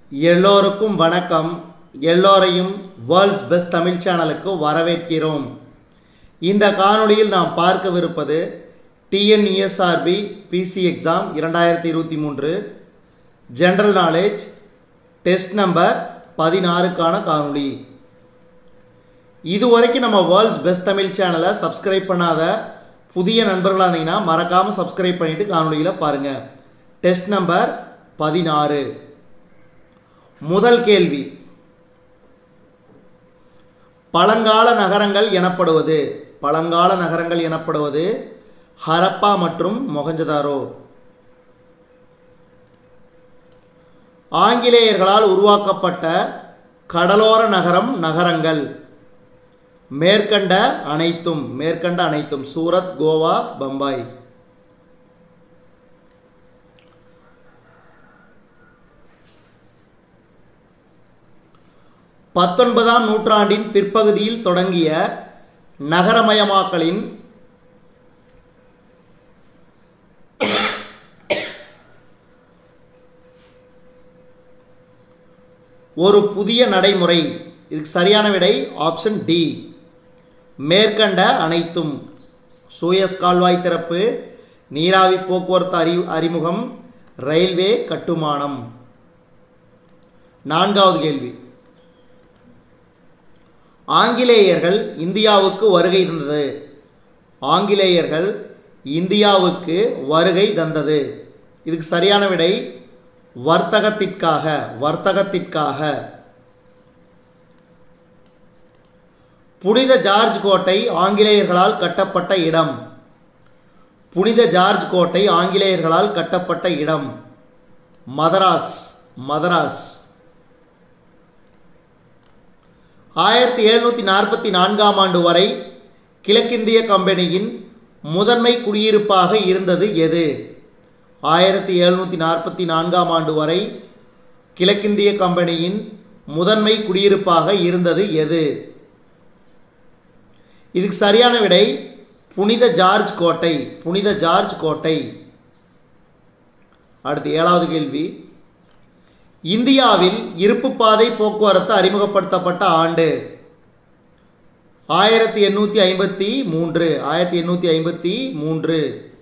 எல்லோருக்கும் வணக்கம். எல்லோரையும் வேர்ல்ட்ஸ் பெஸ்ட் தமிழ் சேனலுக்கு வரவேற்கிறோம். இந்த காணொளியில் நாம் பார்க்கவிருப்பது TNESRB PC exam 2023 general knowledge test number 16க்கான காணொளி. இதுவரைக்கும் நம்ம வேர்ல்ட்ஸ் பெஸ்ட் தமிழ் சேனலை சப்ஸ்கிரைப் பண்ணாத புதிய நண்பர்களாக இருந்தீங்கன்னா மறக்காமல் சப்ஸ்கிரைப் பண்ணிவிட்டு காணொளியில் பாருங்கள். Test number 16. முதல் கேள்வி, பழங்கால நகரங்கள் எனப்படுவது ஹரப்பா மற்றும் மொஹஞ்சதாரோ. ஆங்கிலேயர்களால் உருவாக்கப்பட்ட கடலோர நகரங்கள் மேற்கண்ட அனைத்தும் சூரத், கோவா, பம்பாய். பத்தொன்பதாம் நூற்றாண்டின் பிற்பகுதியில் தொடங்கிய நகரமயமாக்கலின் ஒரு புதிய நடைமுறை. இதுக்கு சரியான விடை ஆப்ஷன் டி, மேற்கண்ட அனைத்தும். சூயஸ் கால்வாய் திறப்பு, நீராவி போக்குவரத்து அறிமுகம், ரயில்வே கட்டுமானம். நான்காவது கேள்வி, ஆங்கிலேயர்கள் இந்தியாவுக்கு வருகை தந்தது. இதுக்கு சரியான விடை வர்த்தகத்திற்காக. புனித ஜார்ஜ் கோட்டை ஆங்கிலேயர்களால் கட்டப்பட்ட இடம் மதராஸ். 1744ஆம் ஆண்டு வரை கிழக்கிந்திய கம்பெனியின் முதன்மை குடியிருப்பாக இருந்தது எது? 1744ஆம் ஆண்டு வரை கிழக்கிந்திய கம்பெனியின் முதன்மை குடியிருப்பாக இருந்தது எது? இதுக்கு சரியான விடை புனித ஜார்ஜ் கோட்டை. அடுத்து 7வது கேள்வி, இந்தியாவில் இருப்பு பாதை போக்குவரத்து அறிமுகப்படுத்தப்பட்ட ஆண்டு? 1853.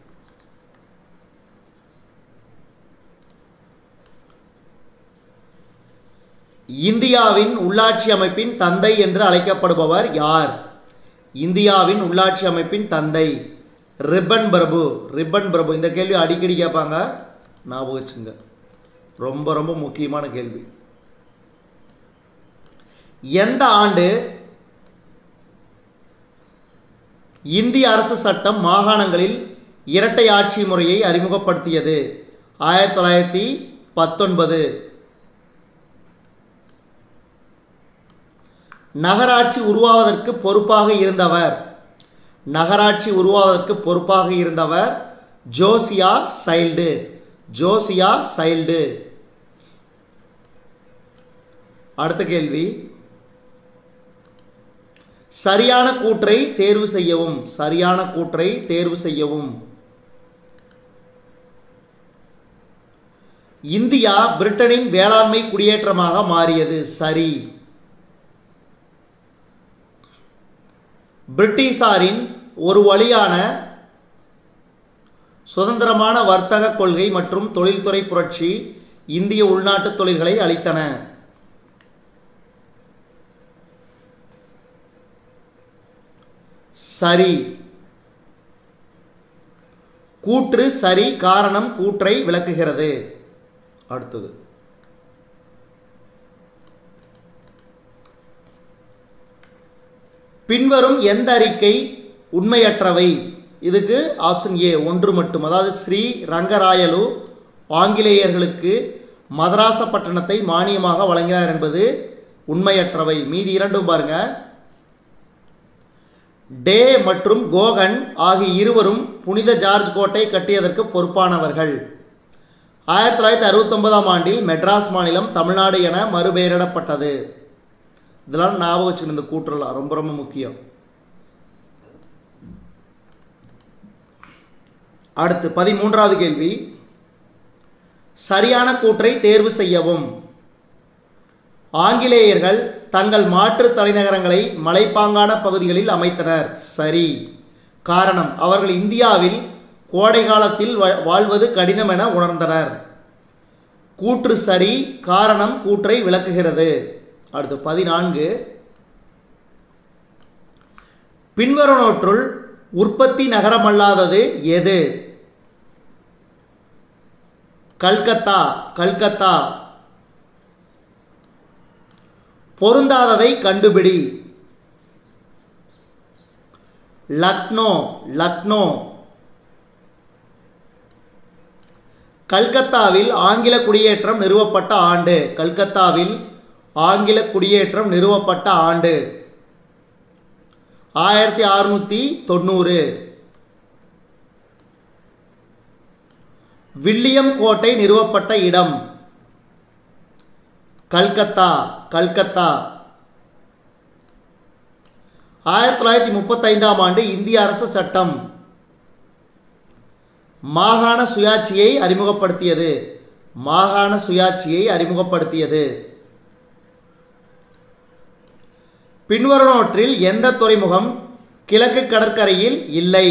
இந்தியாவின் உள்ளாட்சி அமைப்பின் தந்தை என்று அழைக்கப்படுபவர் யார்? இந்தியாவின் உள்ளாட்சி அமைப்பின் தந்தை ரிப்பன் பிரபு. இந்த கேள்வி அடிக்கடி கேட்பாங்க, ஞாபகம் வச்சுங்க. ரொம்ப முக்கியமான கேள்வி. எந்த ஆண்டு இந்திய அரசு சட்டம் மாகாணங்களில் இரட்டை ஆட்சி முறையை அறிமுகப்படுத்தியது? 1919. நகராட்சி உருவாவதற்கு பொறுப்பாக இருந்தவர் ஜோசியா சைல்டு. அடுத்த கேள்வி, சரியான கூற்றை தேர்வு செய்யவும். இந்தியா பிரிட்டனின் வேளாண்மை குடியேற்றமாக மாறியது சரி. பிரிட்டிஷாரின் ஒரு வழியான சுதந்திரமான வர்த்தக கொள்கை மற்றும் தொழில்துறை புரட்சி இந்திய உள்நாட்டு தொழில்களை அளித்தன. சரி. கூற்று சரி, காரணம் கூற்றை விளக்குகிறது. அடுத்தது, பின்வரும் எந்த அறிக்கை உண்மையற்றவை? இதுக்கு ஆப்ஷன் ஏ, ஒன்று மட்டும். அதாவது ஸ்ரீ ரங்கராயலு ஆங்கிலேயர்களுக்கு மதராசப்பட்டினத்தை மானியமாக வழங்கினார் என்பது உண்மையற்றவை. மீதி இரண்டும் பாருங்க. டே மற்றும் கோகன் ஆகிய இருவரும் புனித ஜார்ஜ் கோட்டை கட்டியதற்கு பொறுப்பானவர்கள். 1969ஆம் ஆண்டில் மெட்ராஸ் மாநிலம் தமிழ்நாடு என மறுபெயரிடப்பட்டது. இதெல்லாம் ஞாபகம் வச்சுக்கணும். இந்த கூற்றலாம் ரொம்ப முக்கியம். அடுத்து 13வது கேள்வி, சரியான கூற்றை தேர்வு செய்யவும். ஆங்கிலேயர்கள் தங்கள் மாற்று தலைநகரங்களை மலைப்பாங்கான பகுதிகளில் அமைத்தனர். சரி. காரணம், அவர்கள் இந்தியாவில் கோடை காலத்தில் வாழ்வது கடினம் என உணர்ந்தனர். கூற்று சரி. காரணம் கூற்றை விளக்குகிறது. அடுத்து 14. பின்வருவனவற்றுள் உற்பத்தி நகரமல்லாதது எது? கல்கத்தா. கல்கத்தா. பொருந்தாததை கண்டுபிடி. லக்னோ. லக்னோ. கல்கத்தாவில் ஆங்கில குடியேற்றம் நிறுவப்பட்ட ஆண்டு. கல்கத்தாவில் ஆங்கில குடியேற்றம் நிறுவப்பட்ட ஆண்டு 1690. வில்லியம் கோட்டை நிறுவப்பட்ட இடம். கல்கத்தா. கல்கத்தா. 1935ஆம் ஆண்டு இந்திய அரசு சட்டம் மாகாண சுயாட்சியை அறிமுகப்படுத்தியது. மாகாண சுயாட்சியை அறிமுகப்படுத்தியது. பின்வருவனவற்றில் எந்த துறைமுகம் கிழக்கு கடற்கரையில் இல்லை?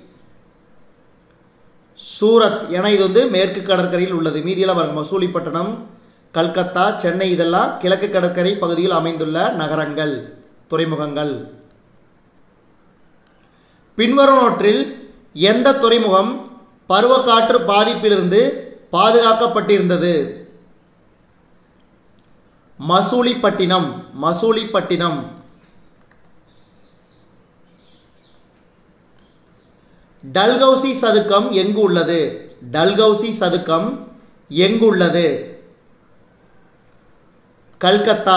சூரத். என இது மேற்கு கடற்கரையில் உள்ளது. மீதியெல்லாம் பாருங்க. மசூலிப்பட்டினம், கல்கத்தா, சென்னை இதெல்லாம் கிழக்கு கடற்கரை பகுதியில் அமைந்துள்ள நகரங்கள், துறைமுகங்கள். பின்வருவனவற்றில் எந்த துறைமுகம் பருவக்காற்று பாதிப்பிலிருந்து பாதுகாக்கப்பட்டிருந்தது? மசூலிப்பட்டினம். மசூலிப்பட்டினம். டல்கௌசி சதுக்கம் எங்கு உள்ளது? டல்கௌசி சதுக்கம் எங்கு உள்ளது? கல்கத்தா.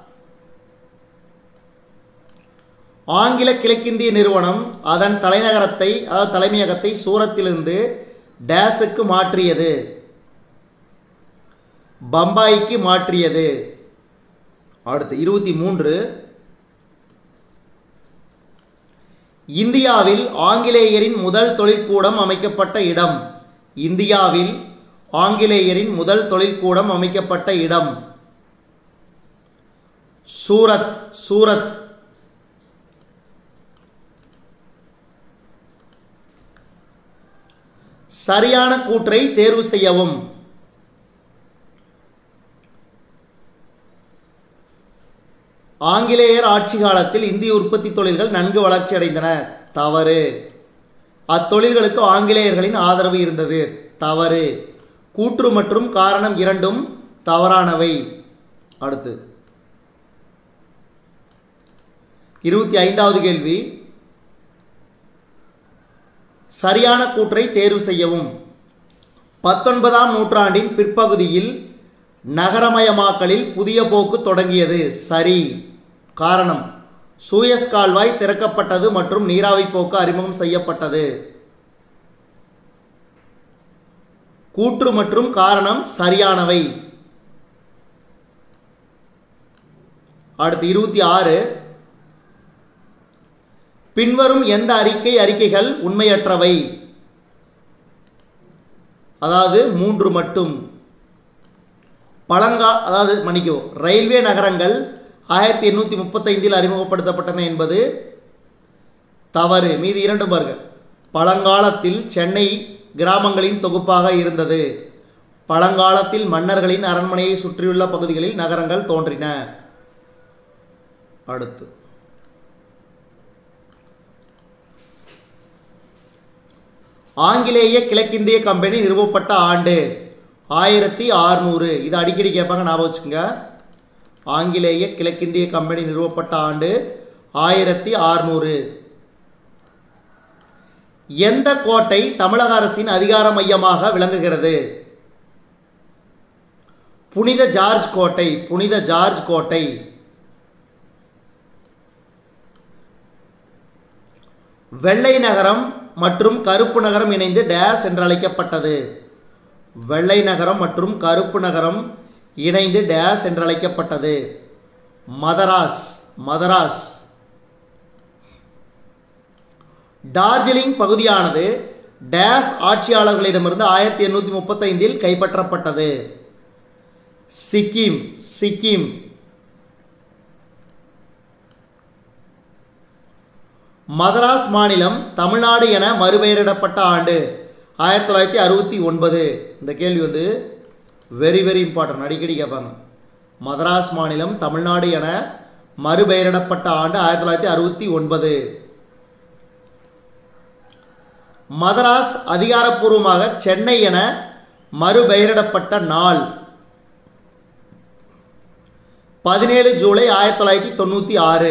ஆங்கில கிழக்கிந்திய நிறுவனம் அதன் தலைநகரத்தை தலைமையகத்தை சூரத்திலிருந்து டேஸுக்கு மாற்றியது. பம்பாய்க்கு மாற்றியது. அடுத்து 23. இந்தியாவில் ஆங்கிலேயரின் முதல் தொழிற்கூடம் அமைக்கப்பட்ட இடம். இந்தியாவில் ஆங்கிலேயரின் முதல் தொழிற்கூடம் அமைக்கப்பட்ட இடம். சூரத். சூரத். சரியான கூற்றை தேர்வு செய்யவும். ஆங்கிலேயர் ஆட்சி காலத்தில் இந்திய உற்பத்தி தொழில்கள் நன்கு வளர்ச்சி அடைந்தன. தவறு. அத்தொழில்களுக்கு ஆங்கிலேயர்களின் ஆதரவு இருந்தது. தவறு. கூற்று மற்றும் காரணம் இரண்டும் தவறானவை. அடுத்து 25வது கேள்வி. சரியான கூற்றை தேர்வு செய்யவும். 19ஆம் நூற்றாண்டின் பிற்பகுதியில் நகரமயமாக்கலில் புதிய போக்கு தொடங்கியது. சரி. காரணம், சூயஸ் கால்வாய் திறக்கப்பட்டது மற்றும் நீராவி போக்கு அறிமுகம் செய்யப்பட்டது. கூற்று மற்றும் காரணம் சரியானவை. அடுத்து 26. பின்வரும் எந்த அறிக்கைகள் உண்மையற்றவை? அதாவது 3 மட்டும். ரயில்வே நகரங்கள் 1835இல் அறிமுகப்படுத்தப்பட்டன என்பது தவறு. மீதி இரண்டும் பாருங்க. பழங்காலத்தில் சென்னை கிராமங்களின் தொகுப்பாக இருந்தது. பழங்காலத்தில் மன்னர்களின் அரண்மனையை சுற்றியுள்ள பகுதிகளில் நகரங்கள் தோன்றின. அடுத்து ஆங்கிலேய கிழக்கிந்திய கம்பெனி நிறுவப்பட்ட ஆண்டு 1600. இது அடிக்கடி கேட்பாங்க, ஞாபகம் வச்சுக்கோங்க. ஆங்கிலேய கிழக்கிந்திய கம்பெனி நிறுவப்பட்ட ஆண்டு 1600. எந்த கோட்டை தமிழக அரசின் அதிகார மையமாக விளங்குகிறது? புனித ஜார்ஜ் கோட்டை. புனித ஜார்ஜ் கோட்டை. வெள்ளை நகரம் மற்றும் கருப்பு நகரம் இணைந்து டேஸ் என்று அழைக்கப்பட்டது. வெள்ளை நகரம் மற்றும் கருப்பு நகரம் இணைந்து டேஸ் என்று அழைக்கப்பட்டது. மதராஸ். மதராஸ். டார்ஜிலிங் பகுதியானது டேஸ் ஆட்சியாளர்களிடமிருந்து 1835இல் கைப்பற்றப்பட்டது. சிக்கிம். சிக்கிம். மதராஸ் மாநிலம் தமிழ்நாடு என மறுபெயரிடப்பட்ட ஆண்டு 1969. இந்த கேள்வி வந்து வெரி இம்பார்ட்டன்ட், அடிக்கடி கேட்பாங்க. மதராஸ் மாநிலம் தமிழ்நாடு என மறுபெயரிடப்பட்ட ஆண்டு 1969. மதராஸ் அதிகாரப்பூர்வமாக சென்னை என மறுபெயரிடப்பட்ட நாள் 17 ஜூலை 1996.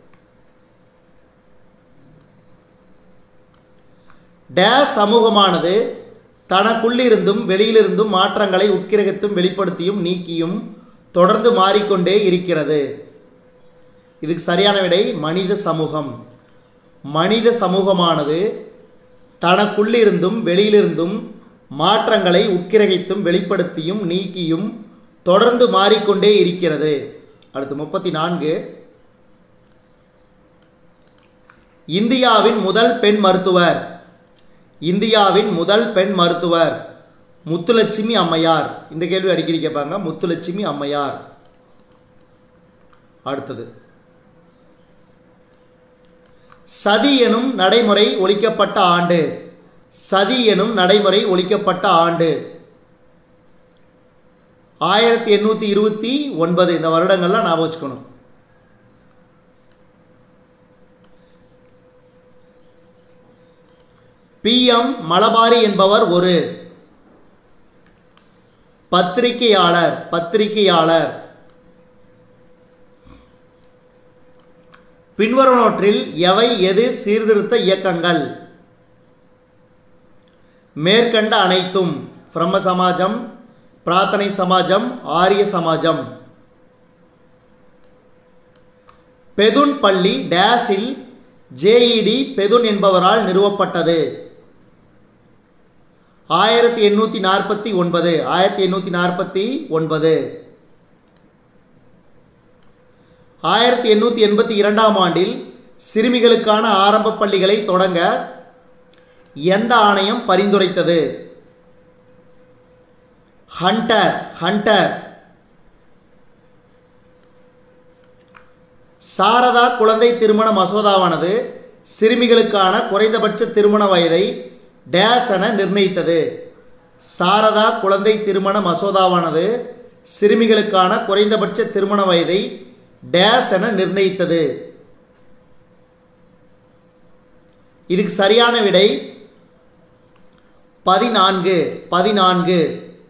டேஸ் சமூகமானது தனக்குள்ளிருந்தும் வெளியிலிருந்தும் மாற்றங்களை உட்கிரகித்தும் வெளிப்படுத்தியும் நீக்கியும் தொடர்ந்து மாறிக்கொண்டே இருக்கிறது. இதுக்கு சரியான விடை மனித சமூகம். மனித சமூகமானது தனக்குள்ளிருந்தும் வெளியிலிருந்தும் மாற்றங்களை உட்கிரகித்தும் வெளிப்படுத்தியும் நீக்கியும் தொடர்ந்து மாறிக்கொண்டே இருக்கிறது. அடுத்து 34. இந்தியாவின் முதல் பெண் மருத்துவர். இந்தியாவின் முதல் பெண் மருத்துவர் முத்துலட்சுமி அம்மையார். இந்த கேள்வி அடிக்கடி கேட்பாங்க, முத்துலட்சுமி அம்மையார். அடுத்தது சதி எனும் நடைமுறை ஒழிக்கப்பட்ட ஆண்டு. சதி எனும் நடைமுறை ஒழிக்கப்பட்ட ஆண்டு 1829. இந்த வருடங்கள்லாம் ஞாபகம் வச்சுக்கணும். PM மலபாரி என்பவர் ஒரு பத்திரிகையாளர். பத்திரிகையாளர். பின்வருவனவற்றில் எவை எது சீர்திருத்த இயக்கங்கள்? மேற்கண்ட அனைத்தும் பிரம்ம சமாஜம், பிரார்த்தனை சமாஜம், ஆரிய சமாஜம். பெதுன் பள்ளி டேஸில் JED பெதுன் என்பவரால் நிறுவப்பட்டது. 1849. 1849. 1882 ஆண்டில் சிறுமிகளுக்கான ஆரம்ப பள்ளிகளை தொடங்க எந்த ஆணையம் பரிந்துரைத்தது? ஹண்டர். ஹண்டர். சாரதா குழந்தை திருமண மசோதாவானது சிறுமிகளுக்கான குறைந்தபட்ச திருமண வயதை டேஸ் என நிர்ணயித்தது. சாரதா குழந்தை திருமண மசோதாவானது சிறுமிகளுக்கான குறைந்தபட்ச திருமண வயதை டேஸ் என நிர்ணயித்தது. இதுக்கு சரியான விடை 14. 14.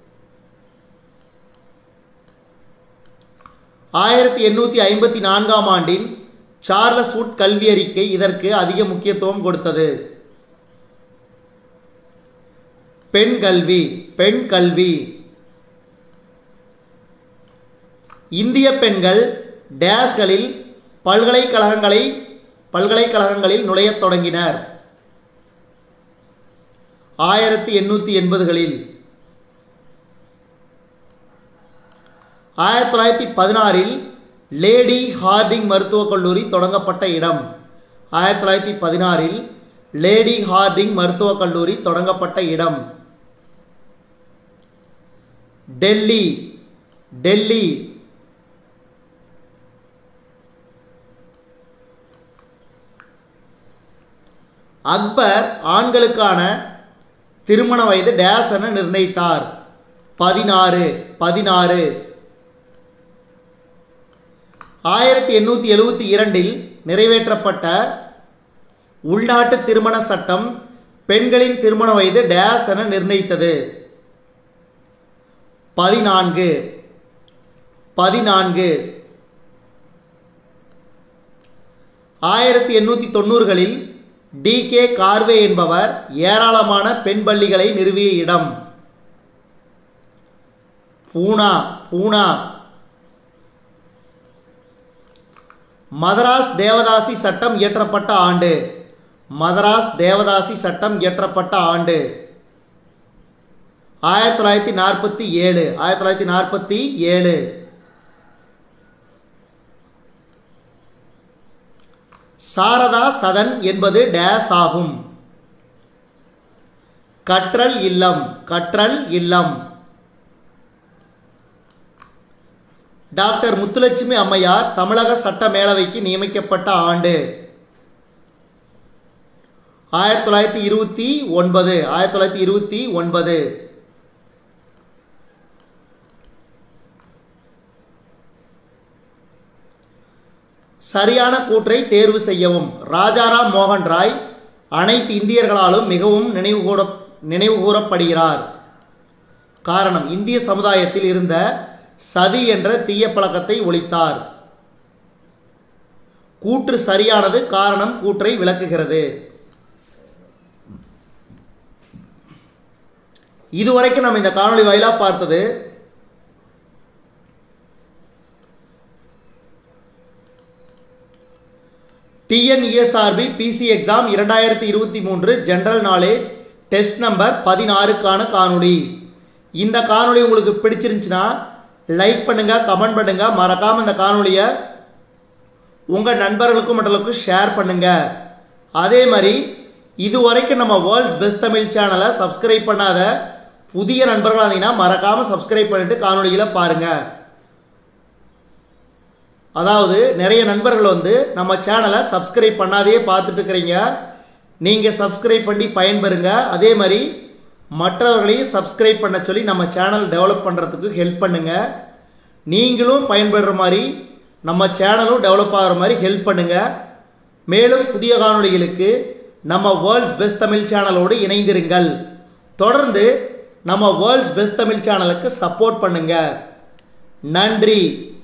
1854 ஆண்டின் சார்லஸ் வுட் கல்வி அறிக்கை இதற்கு அதிக முக்கியத்துவம் கொடுத்தது. பெண் கல்வி. பெண் கல்வி. இந்திய பெண்கள் டேஸ்களில் பல்கலைக்கழகங்களில் நுழையத் தொடங்கினர். 1880களில். 1916 லேடி ஹார்டிங் மருத்துவக் கல்லூரி தொடங்கப்பட்ட இடம். 1916 லேடி ஹார்டிங் மருத்துவக் கல்லூரி தொடங்கப்பட்ட இடம். டெல்லி. டெல்லி. அக்பர் ஆண்களுக்கான திருமண வயது டேஸ் என நிர்ணயித்தார். 16. 16. 1872 நிறைவேற்றப்பட்ட உள்நாட்டு திருமண சட்டம் பெண்களின் திருமண வயது டேஸ் என நிர்ணயித்தது. 14. 14. 1890களில் DK கார்வே என்பவர் ஏராளமான பெண் பள்ளிகளை நிறுவிய இடம். பூனா. பூனா. மதராஸ் தேவதாசி சட்டம் இயற்றப்பட்ட ஆண்டு. மதராஸ் தேவதாசி சட்டம் இயற்றப்பட்ட ஆண்டு 1947. 1947. சாரதா சதன் என்பது டேஸ் ஆகும். கற்றல் இல்லம். கற்றல் இல்லம். டாக்டர் முத்துலட்சுமி அம்மையார் தமிழக சட்ட மேலவைக்கு நியமிக்கப்பட்ட ஆண்டு 1929. சரியான கூற்றை தேர்வு செய்யவும். ராஜாராம் மோகன் ராய் அனைத்து இந்தியர்களாலும் மிகவும் நினைவு கூறப்படுகிறார். காரணம், இந்திய சமுதாயத்தில் இருந்த சதி என்ற தீய பழக்கத்தை ஒழித்தார். கூற்று சரியானது, காரணம் கூற்றை விளக்குகிறது. இதுவரைக்கும் நம்ம இந்த காணொளி வாயிலாக பார்த்தது TNESRB PC exam 2023 general knowledge test number 16க்கான காணொளி. இந்த காணொளி உங்களுக்கு பிடிச்சிருந்துச்சுன்னா லைக் பண்ணுங்கள், கமெண்ட் பண்ணுங்கள், மறக்காமல் இந்த காணொளியை உங்கள் நண்பர்களுக்கும் மற்றவர்களுக்கும் ஷேர் பண்ணுங்கள். அதே மாதிரி இதுவரைக்கும் நம்ம வேர்ல்ட்ஸ் பெஸ்ட் தமிழ் சேனலை சப்ஸ்கிரைப் பண்ணாத புதிய நண்பர்களாக இருந்தீங்கன்னா மறக்காமல் சப்ஸ்கிரைப் பண்ணிவிட்டு காணொளிகளை பாருங்கள். அதாவது நிறைய நண்பர்கள் நம்ம சேனலை சப்ஸ்கிரைப் பண்ணாதே பார்த்துட்டு இருக்கிறீங்க. நீங்கள் சப்ஸ்கிரைப் பண்ணி பயன்பெறுங்க. அதே மாதிரி மற்றவர்களையும் சப்ஸ்கிரைப் பண்ண சொல்லி நம்ம சேனல் டெவலப் பண்ணுறதுக்கு ஹெல்ப் பண்ணுங்கள். நீங்களும் பயன்படுற மாதிரி நம்ம சேனலும் டெவலப் ஆகிற மாதிரி ஹெல்ப் பண்ணுங்கள். மேலும் புதிய காணொளிகளுக்கு நம்ம வேர்ல்ட்ஸ் பெஸ்ட் தமிழ் சேனலோடு இணைந்திருங்கள். தொடர்ந்து நம்ம வேர்ல்ட்ஸ் பெஸ்ட் தமிழ் சேனலுக்கு சப்போர்ட் பண்ணுங்கள். நன்றி.